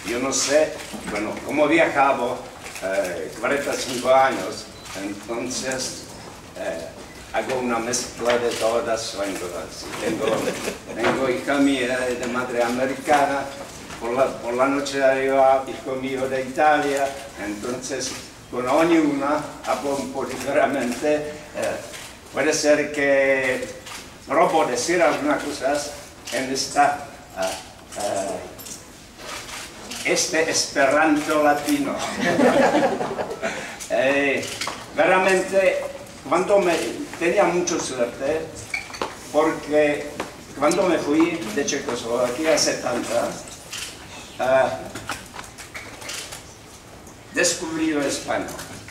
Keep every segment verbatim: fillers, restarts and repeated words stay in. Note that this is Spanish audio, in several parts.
yo no sé, bueno, como viajaba eh, cuarenta y cinco años, entonces eh, hago una mezcla de todas las lenguas. Tengo, tengo hija mía de madre americana, por la, por la noche arriba hijo mío de Italia, entonces con ognuna hablo un po' diferente. Eh, puede ser que robo decir algunas cosas en esta, uh, uh, este esperanto latino. eh, veramente, cuando me, tenía mucha suerte, porque cuando me fui de Checoslovaquia a setenta, uh, descubrí el español.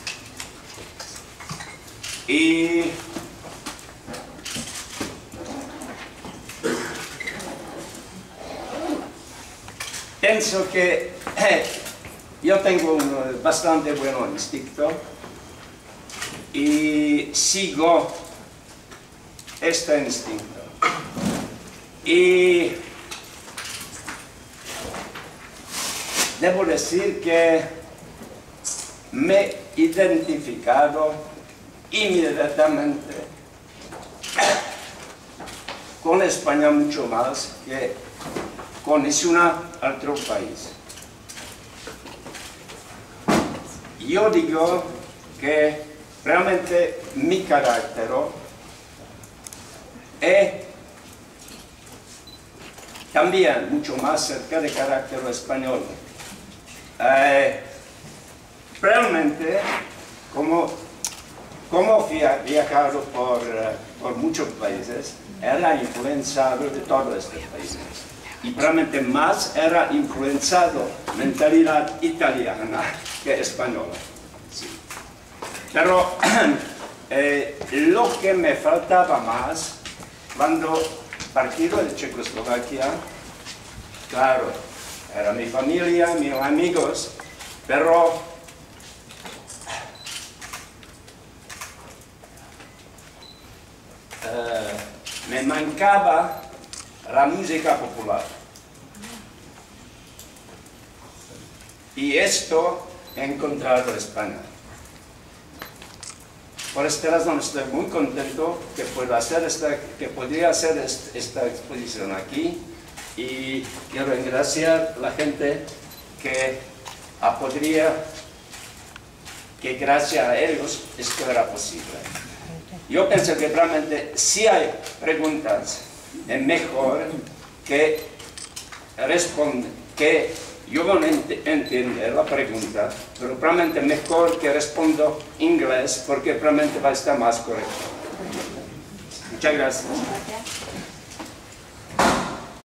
Y pienso que eh, yo tengo un bastante buen instinto y sigo este instinto. Y debo decir que me he identificado inmediatamente con España mucho más que con ningún otro país. Yo digo que realmente mi carácter es también mucho más cerca del carácter español. Eh, realmente, como, como he viajado por, por muchos países, era influenciado de todos estos países. Y realmente más era influenciado mentalidad italiana que española. Sí. Pero eh, lo que me faltaba más, cuando partí de Checoslovaquia, claro, era mi familia, mis amigos, pero eh, me mancaba la música popular. Y esto he encontrado en España. Por esta razón estoy muy contento que pueda hacer esta, que podría hacer esta exposición aquí, y quiero agradecer a la gente que a podría, que gracias a ellos esto era posible. Yo pienso que realmente si hay preguntas, es mejor que responda, que yo no ent entiendo la pregunta, pero probablemente mejor que respondo inglés, porque probablemente va a estar más correcto. Muchas gracias.